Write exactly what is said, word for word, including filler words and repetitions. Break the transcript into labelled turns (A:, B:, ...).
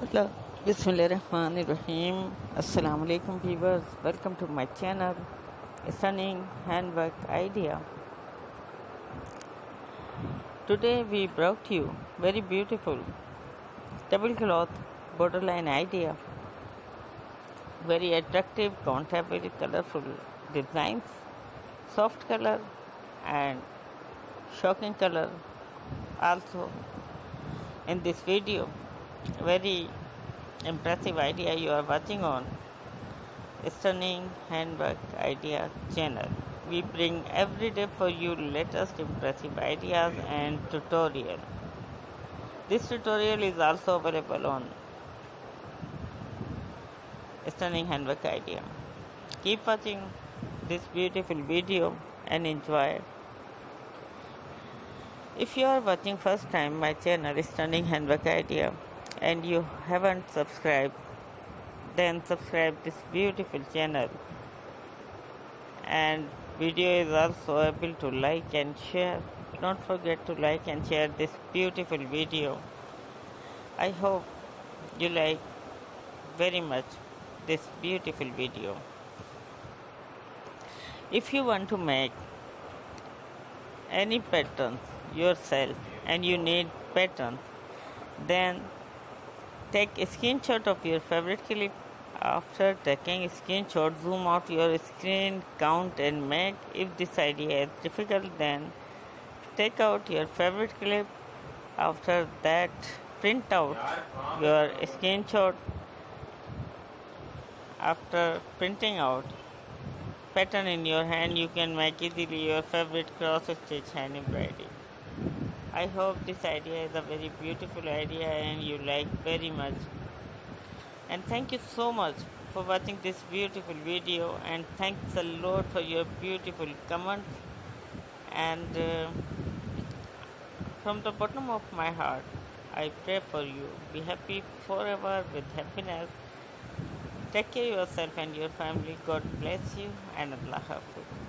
A: Hello. Bismillahirrahmanirrahim. Assalamu alaikum viewers. Welcome to my channel, Stunning Handwork Idea. Today we brought you very beautiful tablecloth borderline idea. Very attractive, contemporary, colorful designs, soft color and shocking color. Also in this video, very impressive idea you are watching on Stunning Handwork Idea channel. We bring every day for you latest impressive ideas and tutorial. This tutorial is also available on Stunning Handwork Idea. Keep watching this beautiful video and enjoy. If you are watching first time my channel Stunning Handwork Idea and you haven't subscribed, then subscribe this beautiful channel, and video is also able to like and share. Don't forget to like and share this beautiful video. I hope you like very much this beautiful video. If you want to make any patterns yourself and you need patterns, then take a screenshot of your favorite clip. After taking a screenshot, zoom out your screen count and make. If this idea is difficult, then take out your favorite clip. After that, print out your screenshot. After printing out pattern in your hand, you can make easily your favorite cross stitch hand embroidery. I hope this idea is a very beautiful idea and you like very much. And thank you so much for watching this beautiful video, and thanks a lot for your beautiful comments. And uh, from the bottom of my heart, I pray for you. Be happy forever with happiness. Take care of yourself and your family. God bless you, and Allah Hafiz.